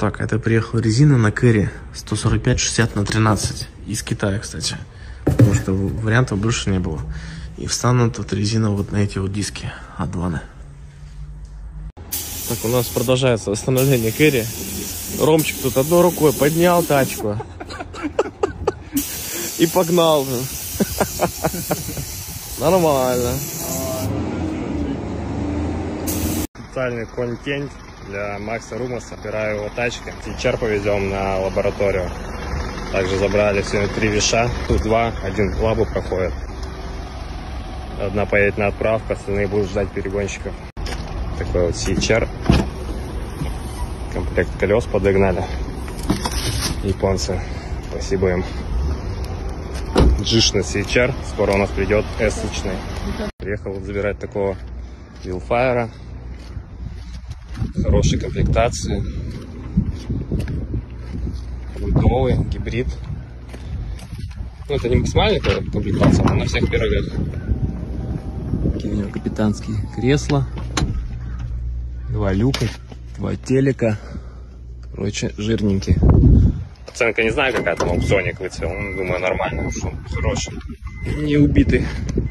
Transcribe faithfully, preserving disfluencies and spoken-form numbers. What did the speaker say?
Так, это приехала резина на Кэрри сто сорок пять шестьдесят на тринадцать. Из Китая, кстати. Потому что вариантов больше не было. И встану тут резина вот на эти вот диски Адваны. Так, у нас продолжается восстановление Кэрри. Ромчик тут одной рукой поднял тачку. И погнал. Нормально. Специальный контент для Макса Рума. Собираю его тачки. Сейчас повезем на лабораторию. Также забрали сегодня три виша. Тут два. Один в лабу проходит. Одна поедет на отправку, остальные будут ждать перегонщиков. Такой вот си эйч ар. Комплект колес подогнали. Японцы. Спасибо им. Джишный си эйч ар. Скоро у нас придет эс-очный. Приехал забирать такого вилфайра. Хорошей комплектации. Новый гибрид. Ну, это не максимальная комплектация, но на всех пирогах. Такие у него капитанские кресла. Два люка, два телека. Короче, жирненький. Оценка не знаю, какая там аукционик выцвел. Ну, думаю, нормально, что он хороший. Не убитый.